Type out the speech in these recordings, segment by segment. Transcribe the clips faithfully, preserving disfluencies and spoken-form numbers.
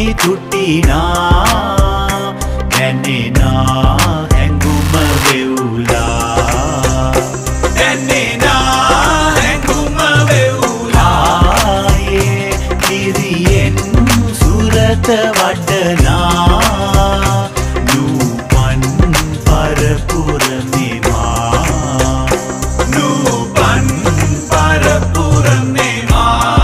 තුටිනා දැනෙනා හැඟුම වෙවුලා දැනෙනා හැඟුම වෙවුලා ආයේ කිරියෙන් සුරත වඩනා නූපන් පරපුර මෙවා නූපන් පරපුර මෙවා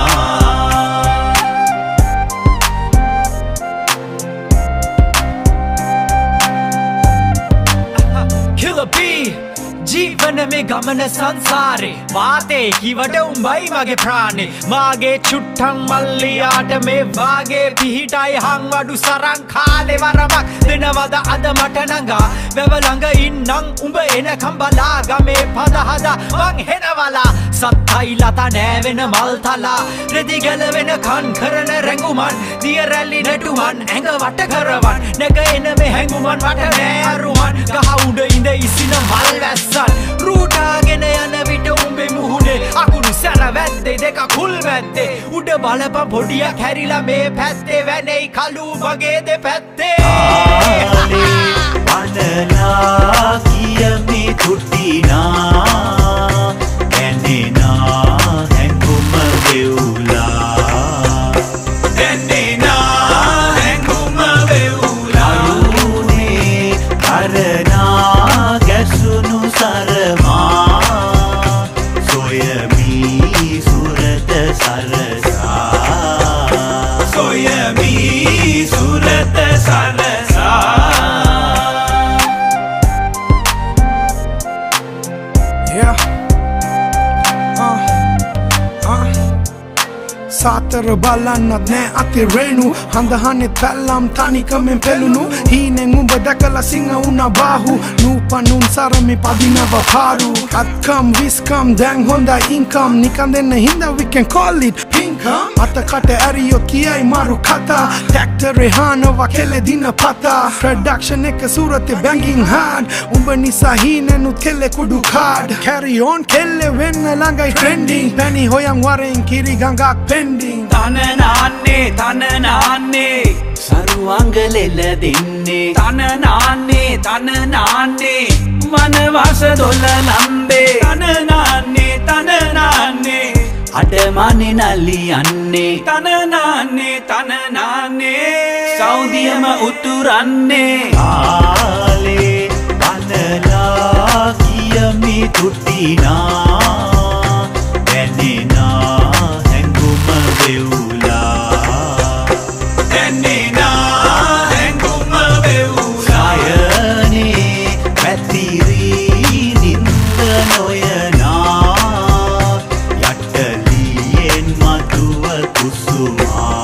जीवन में गमन संसारे वाते किवट उंबई मगे प्राणे मागे चुट्ठं मल्लियाट में वागे पिहिटाई हंगवडु सरं खाले वरमක් දෙනවද අද මට නංගා වැව ළඟ ඉන්නම් උඹ එනකම් බලා ගමේ පද හදා මං හෙනවලා සත්තයි ලතා නෑවෙන මල් තලා රෙදි ගැලවෙන කන් කරන රැඟුමන් දිය රැලි නැටුමන් ඇඟ වට කරවන් නැග එන මේ හැඟුමන් වට නෑ අරුවන් ගහ උඩ ඉඳ ඉසින මල් වැස්සන් රූටාගෙන යන විට උඹේ මුහුණේ අකුණු සැර වැද්දේ දෙක කුල් වැද්දේ උඩ බලපන් පොඩියක් හැරිලා මේ පැත්තේ වැනෙයි කළු වගේ දෙපැත්තේ වනලා කියමි තුටිනා දැනෙනා හැඟුම වෙවුලා දැනෙනා හැඟුම වෙවුලා අරුණේ කරනා ගැසුණු සරමා සොයමි සුරත සරසා සොයමි සුරත සරසා සාතර බලන්නත් නෑ අති රේණු හඳහනෙත් පැල්ලම් තනිකමෙන් පෙළුණු හීනෙන් උඹ දැකලා සිංහ වුණා බාහු නූපනුන් සරමි පදිනව පාරු අත්කම් විස්කම් දැන් හොඳයි ඉන්කම් නිකන් දෙන්න හින්දා we can call it පින්කම් අතකට ඇරියොත් කියයි මාරු කතා ටැක්ටර් එහානවා කෙලෙදින පතා ප්‍රොඩක්ෂන් එක සූරතේ බැංගින් හාඩ් උඹ නිසා හීනෙනුත් කෙල්ලෙ කුඩු කාඩ් carry on කෙල්ලෙ වෙන්න ළඟයි ට්‍රෙන්ඩින් පැණි හොයන් වරෙන් කිරි ගඟක් පෙන් තන නාන්නේ තන නාන්නේ සරුවංගලෙල දෙන්නේ තන නාන්නේ තන නාන්නේ වනවාස දොල ලම්බේ තන නාන්නේ තන නාන්නේ අඩමනේ නලියන්නේ තන නාන්නේ තන නාන්නේ සෞදියම උතුරන්නේ ආලේ වනලා කියමි තුටිනා දැනෙනා වෙවුලා දැනෙනා හැඟුම වෙවුලා යනේ පැතිරී නින්ද නොයනා යටලියෙන් මතුව කුසුමා